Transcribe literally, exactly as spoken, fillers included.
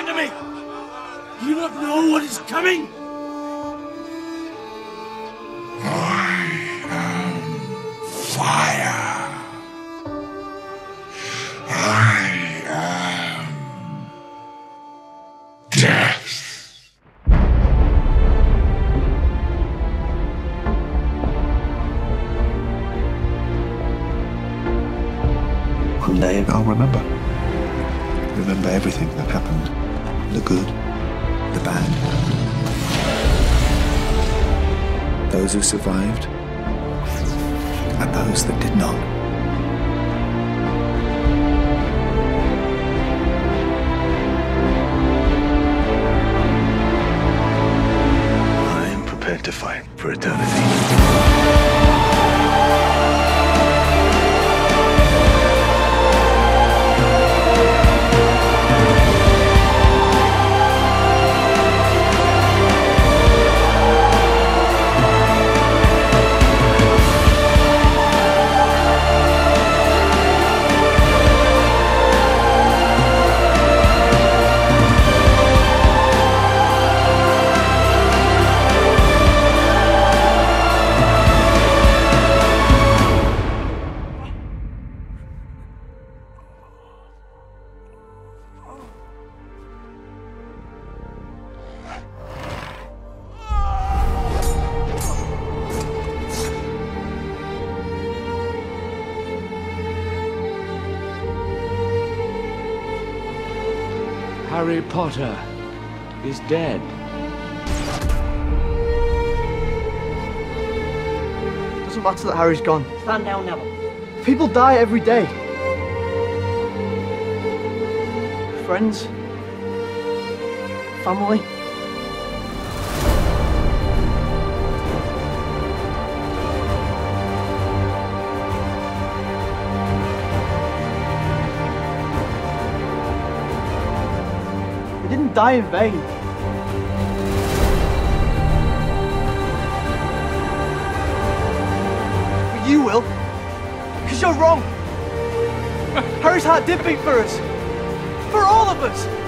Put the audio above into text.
front of me! You don't know what is coming? I am fire. I am death. One day I'll remember. Remember everything that happened. The good, the bad. Those who survived, and those that did not. I am prepared to fight for eternity. Harry Potter is dead. Doesn't matter that Harry's gone. Stand down, Neville. People die every day. Friends. Family. They didn't die in vain. But you will. Because you're wrong. Harry's heart did beat for us. For all of us.